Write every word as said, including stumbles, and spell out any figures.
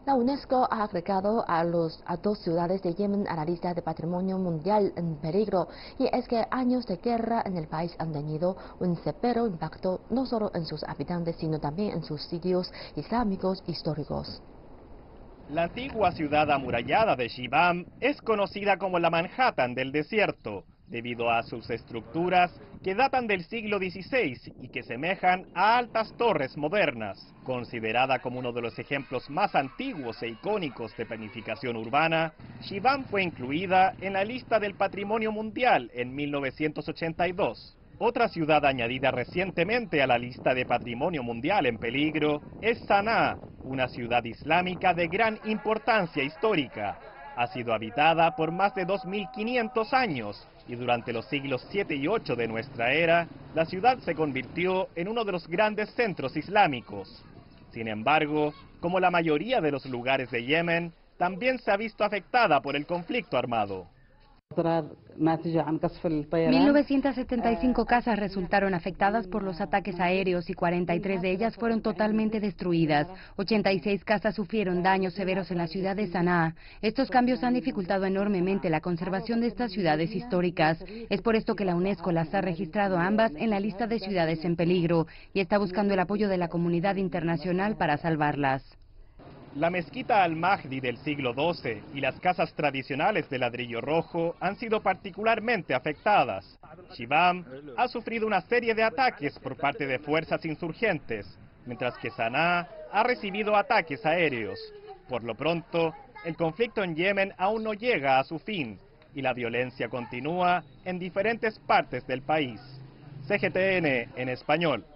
La UNESCO ha agregado a, los, a dos ciudades de Yemen a la lista de Patrimonio Mundial en peligro, y es que años de guerra en el país han tenido un severo impacto no solo en sus habitantes, sino también en sus sitios islámicos históricos. La antigua ciudad amurallada de Shibam es conocida como la Manhattan del desierto, debido a sus estructuras que datan del siglo dieciséis y que semejan a altas torres modernas. Considerada como uno de los ejemplos más antiguos e icónicos de planificación urbana, Shibam fue incluida en la lista del Patrimonio Mundial en mil novecientos ochenta y dos. Otra ciudad añadida recientemente a la lista de Patrimonio Mundial en peligro es Sanaa, una ciudad islámica de gran importancia histórica. Ha sido habitada por más de dos mil quinientos años y durante los siglos siete y ocho de nuestra era, la ciudad se convirtió en uno de los grandes centros islámicos. Sin embargo, como la mayoría de los lugares de Yemen, también se ha visto afectada por el conflicto armado. mil novecientas setenta y cinco casas resultaron afectadas por los ataques aéreos y cuarenta y tres de ellas fueron totalmente destruidas. ochenta y seis casas sufrieron daños severos en la ciudad de Sanaa. Estos cambios han dificultado enormemente la conservación de estas ciudades históricas. Es por esto que la UNESCO las ha registrado a ambas en la lista de ciudades en peligro y está buscando el apoyo de la comunidad internacional para salvarlas. La mezquita Al-Mahdi del siglo doce y las casas tradicionales de ladrillo rojo han sido particularmente afectadas. Shibam ha sufrido una serie de ataques por parte de fuerzas insurgentes, mientras que Sanaa ha recibido ataques aéreos. Por lo pronto, el conflicto en Yemen aún no llega a su fin y la violencia continúa en diferentes partes del país. C G T N en español.